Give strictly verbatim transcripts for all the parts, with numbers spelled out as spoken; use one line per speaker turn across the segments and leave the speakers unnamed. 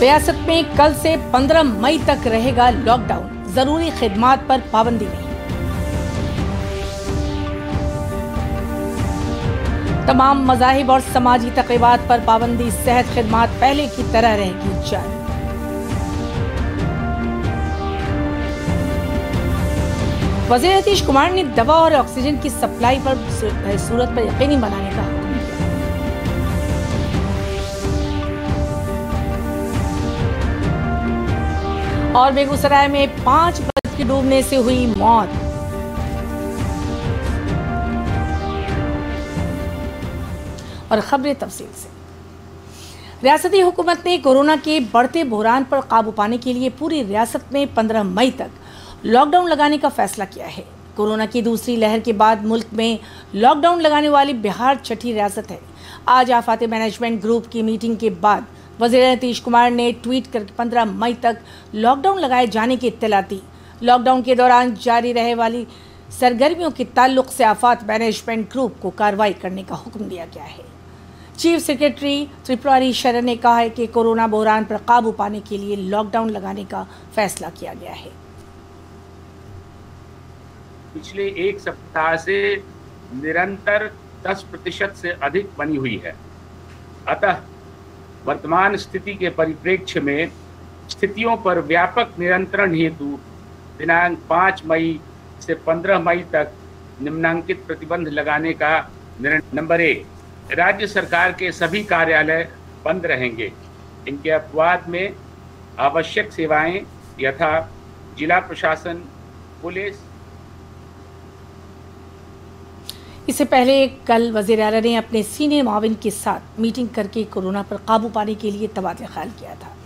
रियासत में कल से पंद्रह मई तक रहेगा लॉकडाउन, जरूरी खिदमात पर पाबंदी नहीं। तमाम मज़ाहिब और समाजी तक़रीबात पर पाबंदी, सेहत खिदमात पहले की तरह रहेगी जारी। वज़ीर नीतीश कुमार ने दवा और ऑक्सीजन की सप्लाई पर सूरत पर यकीनी बनाने का हुक्म दिया। और बेगूसराय में पांच बच्चों की डूबने से हुई मौत। और खबरें तफसील से। रियासती हुकूमत ने कोरोना के बढ़ते बहरान पर काबू पाने के लिए पूरी रियासत में पंद्रह मई तक लॉकडाउन लगाने का फैसला किया है। कोरोना की दूसरी लहर के बाद मुल्क में लॉकडाउन लगाने वाली बिहार छठी रियासत है। आज आफात मैनेजमेंट ग्रुप की मीटिंग के बाद वज़ीर नीतीश कुमार ने ट्वीट कर पंद्रह मई तक लॉकडाउन लगाए जाने की इत्तला दी। लॉकडाउन के दौरान जारी रहे वाली सरगर्मियों के ताल्लुक से आफात मैनेजमेंट ग्रुप को कार्रवाई करने का हुक्म दिया गया है। चीफ सेक्रेटरी त्रिपुरारी शरण ने कहा है कि कोरोना बहरान पर काबू पाने के लिए लॉकडाउन लगाने का फैसला किया गया है।
पिछले एक सप्ताह से निरंतर दस प्रतिशत से अधिक बनी हुई है। अतः वर्तमान स्थिति के परिप्रेक्ष्य में स्थितियों पर व्यापक नियंत्रण हेतु दिनांक पाँच मई से पंद्रह मई तक निम्नांकित प्रतिबंध लगाने का निर्णय। नंबर एक, राज्य सरकार के सभी कार्यालय बंद रहेंगे। इनके अपवाद में आवश्यक सेवाएं यथा जिला प्रशासन, पुलिस।
इससे पहले कल वज़ीर आला ने अपने सीनियर माविन के साथ मीटिंग करके कोरोना पर काबू पाने के लिए तबादला ख्याल किया था।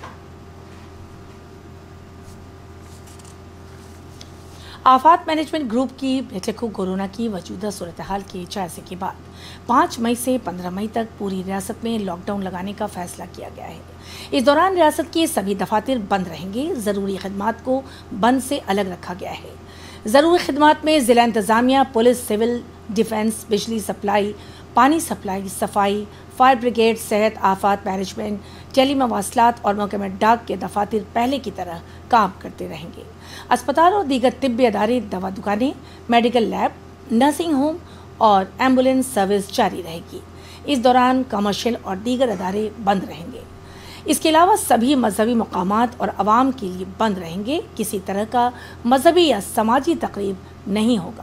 आफात मैनेजमेंट ग्रुप की बैठक को कोरोना की मौजूदा सूरत हाल के जायजे के बाद पाँच मई से पंद्रह मई तक पूरी रियासत में लॉकडाउन लगाने का फैसला किया गया है। इस दौरान रियासत के सभी दफातर बंद रहेंगे। ज़रूरी खिदमात को बंद से अलग रखा गया है। ज़रूरी खिदमात में ज़िला इंतज़ामिया, पुलिस, सिविल डिफेंस, बिजली सप्लाई, पानी सप्लाई, सफाई, फायर ब्रिगेड, सेहत, आफात मैनेजमेंट, टेलीमवासलात और महकमा डाक के दफातर पहले की तरह काम करते रहेंगे। अस्पताल और दीगर तिब्बी अदारे, दवा दुकानें, मेडिकल लैब, नर्सिंग होम और एम्बुलेंस सर्विस जारी रहेगी। इस दौरान कमर्शियल और दीगर अदारे बंद रहेंगे। इसके अलावा सभी मजहबी मकामात और आवाम के लिए बंद रहेंगे। किसी तरह का मजहबी या समाजी तकरीब नहीं होगा।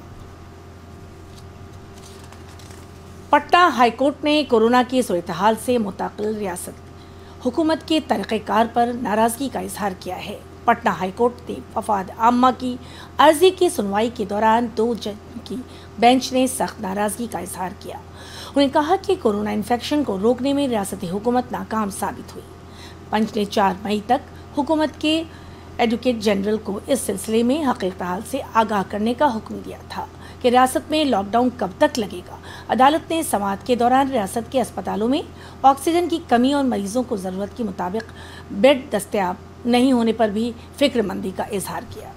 पटना हाईकोर्ट ने कोरोना की सूरत हाल से मुतअक्किल रियासत हुकूमत के तरीक़ेकार पर नाराज़गी का इजहार किया है। पटना हाईकोर्ट ने वफाद आम्मा की अर्जी की सुनवाई के दौरान दो जज की बेंच ने सख्त नाराज़गी का इजहार किया। उन्होंने कहा कि कोरोना इन्फेक्शन को रोकने में रियासती हुकूमत नाकाम साबित हुई। पंच ने चार मई तक हुकूमत के एडवोकेट जनरल को इस सिलसिले में हकीकत हाल से आगाह करने का हुक्म दिया था कि रियासत में लॉकडाउन कब तक लगेगा। अदालत ने समाअत के दौरान रियासत के अस्पतालों में ऑक्सीजन की कमी और मरीजों को ज़रूरत के मुताबिक बेड दस्तयाब नहीं होने पर भी फिक्रमंदी का इजहार किया।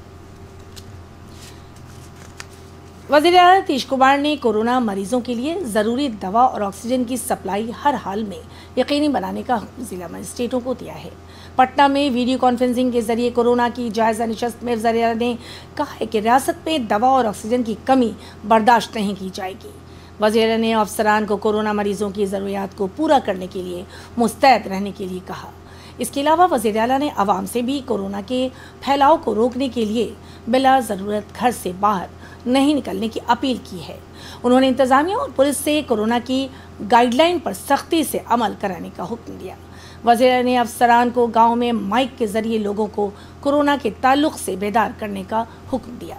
वज़ीर आला नीतीश कुमार ने कोरोना मरीजों के लिए ज़रूरी दवा और ऑक्सीजन की सप्लाई हर हाल में यकीनी बनाने का हुक्म जिला मजिस्ट्रेटों को दिया है। पटना में वीडियो कॉन्फ्रेंसिंग के जरिए कोरोना की जायजा निशस्त में वज़ीर आला ने कहा है कि रियासत में दवा और ऑक्सीजन की कमी बर्दाश्त नहीं की जाएगी। वज़ीर आला ने अफसरान को कोरोना मरीजों की ज़रूरियात को पूरा करने के लिए मुस्तैद रहने के लिए कहा। इसके अलावा वज़ीर आला ने आवाम से भी कोरोना के फैलाव को रोकने के लिए बिला ज़रूरत घर से बाहर नहीं निकलने की अपील की है। उन्होंने इंतज़ामिया और पुलिस से कोरोना की गाइडलाइन पर सख्ती से अमल कराने का हुक्म दिया। वज़ीर ने अफसरान को गांव में माइक के जरिए लोगों को कोरोना के ताल्लुक से बेदार करने का हुक्म दिया।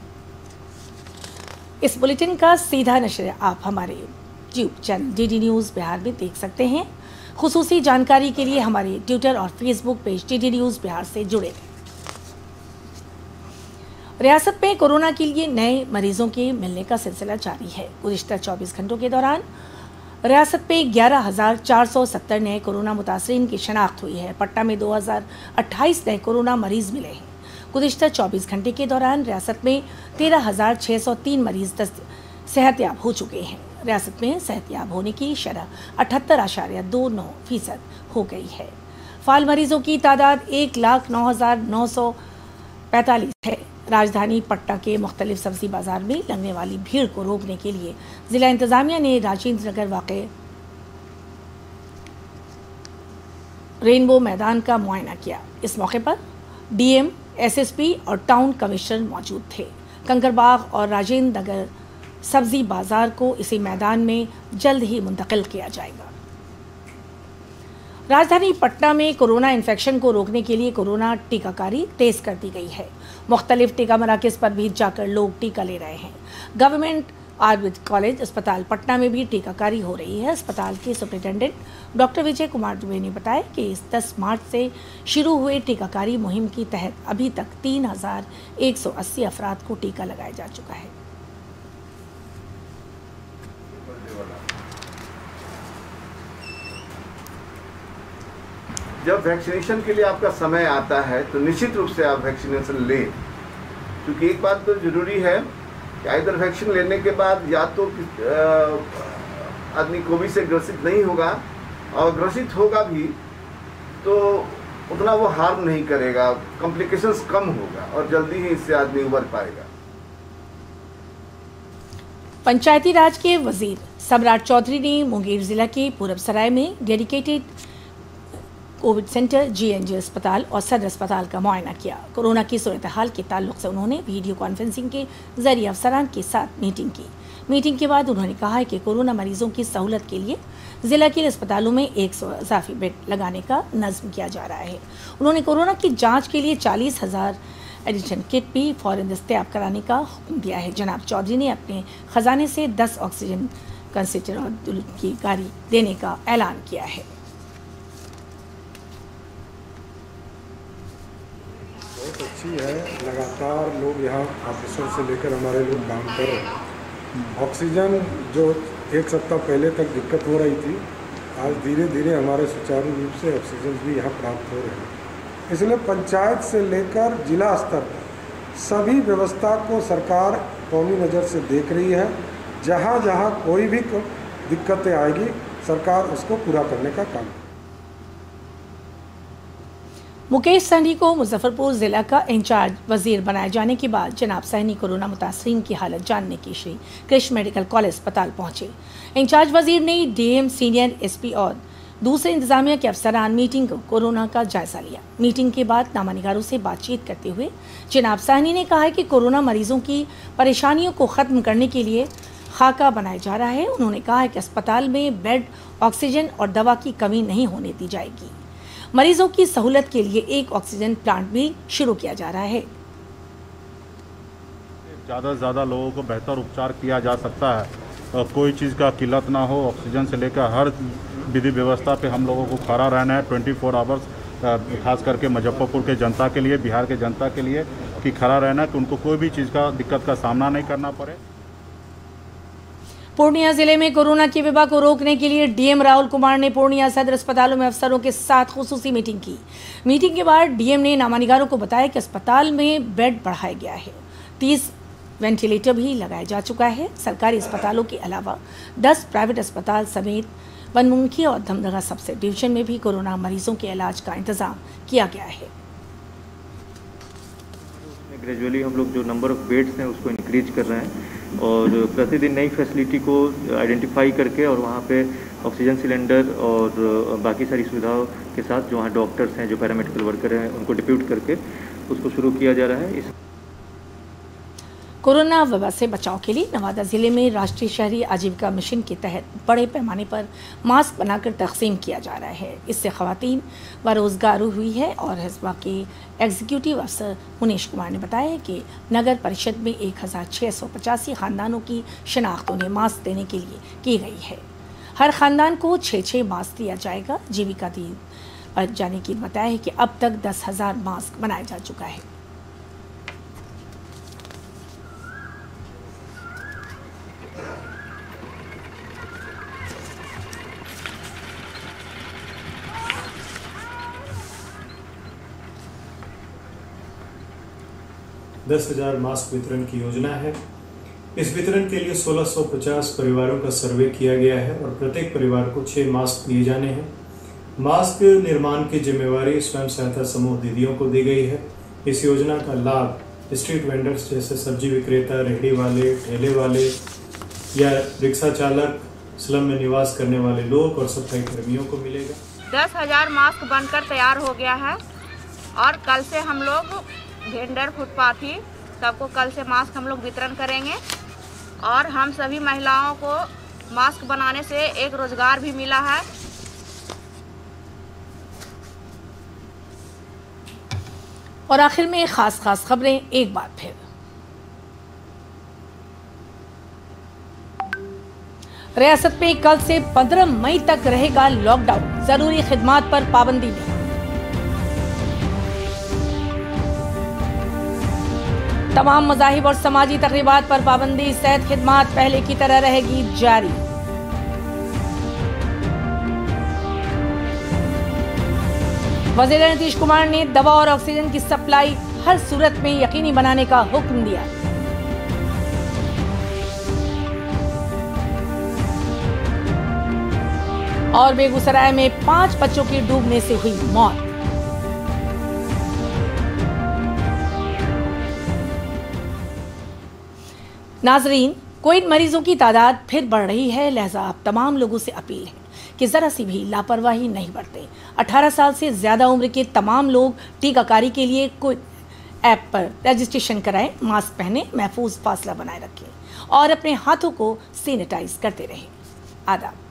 इस बुलेटिन का सीधा नशर आप हमारे YouTube channel D D news Bihar में देख सकते हैं। खुसूसी जानकारी के लिए हमारे ट्विटर और Facebook page D D news Bihar से जुड़े रहें। रियासत में कोरोना के लिए नए मरीजों के मिलने का सिलसिला जारी है। गुज़िश्ता चौबीस घंटों के दौरान रियासत में ग्यारह हज़ार चार सौ सत्तर नए कोरोना मुतासरीन की शनाख्त हुई है। पटना में दो हज़ार अट्ठाईस नए कोरोना मरीज मिले हैं। गुज़िश्ता चौबीस घंटे के दौरान रियासत में तेरह हज़ार छः सौ तीन मरीज सेहतयाब हो चुके हैं। रियासत में सेहतयाब होने की शरह अठहत्तर आशार्य दो नौ फीसद हो गई है। फाल मरीजों की तादाद एक लाख नौ हजार नौ सौ पैंतालीस है। राजधानी पटना के मुख्तलिफ सब्जी बाजार में लगने वाली भीड़ को रोकने के लिए जिला इंतजामिया ने राजेंद्र नगर वाक़े रेनबो मैदान का मुआयना किया। इस मौके पर डीएम, एसएसपी और टाउन कमिश्नर मौजूद थे। कंकरबाग और राजेंद्र नगर सब्जी बाजार को इसी मैदान में जल्द ही मुंतकिल किया जाएगा। राजधानी पटना में कोरोना इन्फेक्शन को रोकने के लिए कोरोना टीकाकारी तेज कर दी गई है। मुख्तलिफ टीका मराकज़ पर भी जाकर लोग टीका ले रहे हैं। गवर्नमेंट आयुर्वेद कॉलेज अस्पताल पटना में भी टीकाकारी हो रही है। अस्पताल के सुपरिटेंडेंट डॉक्टर विजय कुमार दुबे ने बताया कि इस दस मार्च से शुरू हुए टीकाकारी मुहिम के तहत अभी तक तीन हजार एक सौ अस्सी अफराद को टीका लगाया जा चुका है।
जब वैक्सीनेशन के लिए आपका समय आता है तो निश्चित रूप से आप वैक्सीनेशन लें, क्योंकि एक बात तो जरूरी है कि इधर वैक्सीन लेने के बाद या तो आदमी कोविड से ग्रसित नहीं होगा, और ग्रसित होगा भी तो उतना वो हार्म नहीं करेगा, कॉम्प्लिकेशंस कम होगा और जल्दी ही इससे आदमी उबर पाएगा।
पंचायती राज के वजीर सम्राट चौधरी ने मुंगेर जिला के पूरब सराय में डेडिकेटेड कोविड सेंटर, जीएनजी अस्पताल और सदर अस्पताल का मुआयना किया। कोरोना की सूरत हाल के ताल्लुक से उन्होंने वीडियो कॉन्फ्रेंसिंग के जरिए अफसरान के साथ मीटिंग की। मीटिंग के बाद उन्होंने कहा है कि कोरोना मरीजों की सहूलत के लिए जिला के अस्पतालों में एक सौ इजाफी बेड लगाने का नज़्म किया जा रहा है। उन्होंने कोरोना की जाँच के लिए चालीस हजार एडिशन किट भी फौरन दस्तयाब कराने का हुक्म दिया है। जनाब चौधरी ने अपने खजाने से दस ऑक्सीजन कंसंट्रेटर की गाड़ी देने का ऐलान किया है।
बहुत अच्छी है, लगातार लोग यहाँ ऑफिसर से लेकर हमारे लोग काम कर रहे हैं। ऑक्सीजन जो एक सप्ताह पहले तक दिक्कत हो रही थी, आज धीरे धीरे हमारे सुचारू रूप से ऑक्सीजन भी यहाँ प्राप्त हो रहे हैं। इसलिए पंचायत से लेकर जिला स्तर पर सभी व्यवस्था को सरकार कौमी नज़र से देख रही है। जहाँ जहाँ कोई भी दिक्कतें आएगी सरकार उसको पूरा करने का काम करेगी।
मुकेश सहनी को मुजफ्फरपुर जिला का इंचार्ज वजीर बनाए जाने के बाद जनाब सहनी कोरोना मुतासरीन की हालत जानने के श्री कृष्ण मेडिकल कॉलेज अस्पताल पहुंचे। इंचार्ज वजीर ने डीएम, सीनियर एसपी और दूसरे इंतजामिया के अफसरान मीटिंग को कोरोना का जायजा लिया। मीटिंग के बाद नामानिगारों से बातचीत करते हुए जनाब सहनी ने कहा है कि कोरोना मरीजों की परेशानियों को खत्म करने के लिए खाका बनाया जा रहा है। उन्होंने कहा है कि अस्पताल में बेड, ऑक्सीजन और दवा की कमी नहीं होने दी जाएगी। मरीजों की सहूलत के लिए एक ऑक्सीजन प्लांट भी शुरू किया जा रहा है।
ज़्यादा से ज़्यादा लोगों को बेहतर उपचार किया जा सकता है, कोई चीज़ का किल्लत ना हो। ऑक्सीजन से लेकर हर विधि व्यवस्था पे हम लोगों को खड़ा रहना है ट्वेंटी फोर आवर्स, खास करके मुजफ्फरपुर के जनता के लिए, बिहार के जनता के लिए कि खड़ा रहना कि उनको कोई भी चीज़ का दिक्कत का सामना नहीं करना पड़े।
पूर्णिया जिले में कोरोना की वबा को रोकने के लिए डीएम राहुल कुमार ने पूर्णिया सदर अस्पतालों में अफसरों के साथ खुसूसी मीटिंग की। मीटिंग के बाद डीएम ने नामानिगारों को बताया कि अस्पताल में बेड बढ़ाया गया है, तीस वेंटिलेटर भी लगाया जा चुका है। सरकारी अस्पतालों के अलावा दस प्राइवेट अस्पताल समेत बनमुखी और धमदगा सब डिवीजन में भी कोरोना मरीजों के इलाज का इंतजाम किया गया है।
ग्रेजुअली हम लोग जो नंबर ऑफ बेड्स हैं उसको इंक्रीज कर रहे हैं और प्रतिदिन नई फैसिलिटी को आइडेंटिफाई करके और वहाँ पे ऑक्सीजन सिलेंडर और बाकी सारी सुविधाओं के साथ जो वहाँ डॉक्टर्स हैं, जो पैरामेडिकल वर्कर हैं, उनको डिप्यूट करके उसको शुरू किया जा रहा है। इस
कोरोना वबा से बचाव के लिए नवादा जिले में राष्ट्रीय शहरी आजीविका मिशन के तहत बड़े पैमाने पर मास्क बनाकर तकसीम किया जा रहा है। इससे खवातीन व रोजगार हुई है और हिस्बा के एग्जीक्यूटिव अफसर मुनीश कुमार ने बताया कि नगर परिषद में एक हज़ार छः सौ पचासी खानदानों की शनाख्त उन्हें मास्क देने के लिए की गई है। हर खानदान को छः छः मास्क दिया जाएगा। जीविका दी जाने की बताया है कि अब तक दस हज़ार मास्क बनाया जा चुका है।
दस हजार मास्क वितरण की योजना है। इस वितरण के लिए सोलह सौ पचास परिवारों का सर्वे किया गया है और प्रत्येक परिवार को छः मास्क दिए जाने हैं। मास्क निर्माण की जिम्मेवारी स्वयं सहायता समूह दीदियों को दी गई है। इस योजना का लाभ स्ट्रीट वेंडर्स जैसे सब्जी विक्रेता, रेहड़ी वाले, ठेले वाले या रिक्शा चालक, स्लम में निवास करने वाले लोग और सफाई कर्मियों को मिलेगा।
दस हजार मास्क बनकर तैयार हो गया है और कल से हम लोग वेंडर फुटपाथी सबको कल से मास्क हम लोग वितरण करेंगे और हम सभी महिलाओं को मास्क बनाने से एक रोजगार भी मिला है।
और आखिर में खास खास खबरें एक बार फिर। रियासत में कल से पंद्रह मई तक रहेगा लॉकडाउन, जरूरी खिदमात पर पाबंदी नहीं। तमाम मज़ाहिब और समाजी तकरीबात पर पाबंदी, सेहत खिदमात पहले की तरह रहेगी जारी। वज़ीर नीतीश कुमार ने दवा और ऑक्सीजन की सप्लाई हर सूरत में यकीनी बनाने का हुक्म दिया। और बेगूसराय में पांच बच्चों की डूबने से हुई मौत। नाजरीन, कोविड मरीजों की तादाद फिर बढ़ रही है, लिहाजा आप तमाम लोगों से अपील है कि जरा सी भी लापरवाही नहीं बरतें। अठारह साल से ज्यादा उम्र के तमाम लोग टीकाकारी के लिए कोई ऐप पर रजिस्ट्रेशन कराएं, मास्क पहने, महफूज फासला बनाए रखें और अपने हाथों को सैनिटाइज करते रहें। आदाब।